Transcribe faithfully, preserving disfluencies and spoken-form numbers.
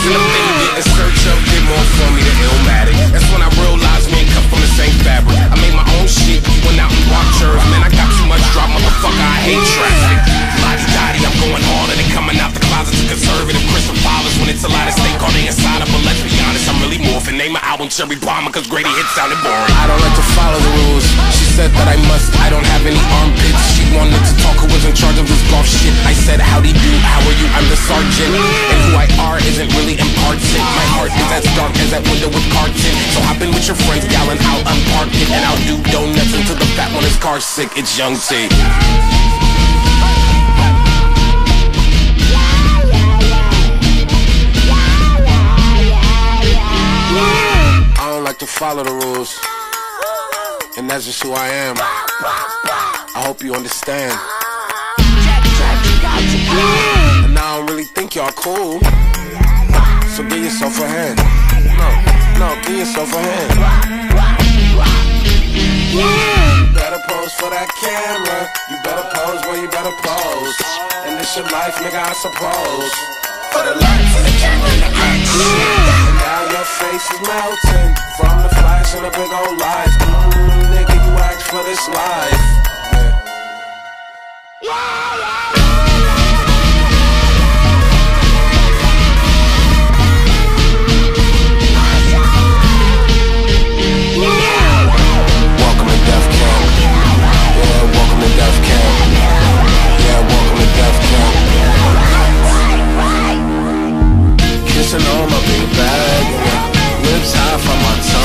in the finger in search of did more for me than Illmatic. That's when I realized we ain't cut from the same fabric. I made my own shit, went out and bought church. Man, I got too much drop, motherfucker, I hate traffic. Lottie Dottie, I'm going harder than coming out the closet to conservative Crystal Fathers. When it's a lot of steak on the inside of, but let's be honest, I'm really morphing. Name my album Cherry Bomber, cause Grady hits sounded boring. I don't like to follow the rules. She said that I must, I don't have any armpits. She wanted to talk who was in charge of this golf shit. I said, howdy do, how are you, I'm the sergeant. And who I are isn't really important. My heart is as dark as that window with carton. So hop in with your friends, gal, and I'll unpark it. And I'll do donuts until the fat one is car sick. It's Young T. I don't like to follow the rules, and that's just who I am. I hope you understand. And I don't really think y'all cool, so give yourself a hand. No, no, give yourself a hand. You better pose for that camera. You better pose where you better pose. And this your life, nigga, I suppose. For the lights and the camera and the action. And now your face is melting from the flash and the big old lights. Mmm, nigga, you asked for this life. Yeah. Yeah, yeah. Kissing on my big bag, lips high from my tongue.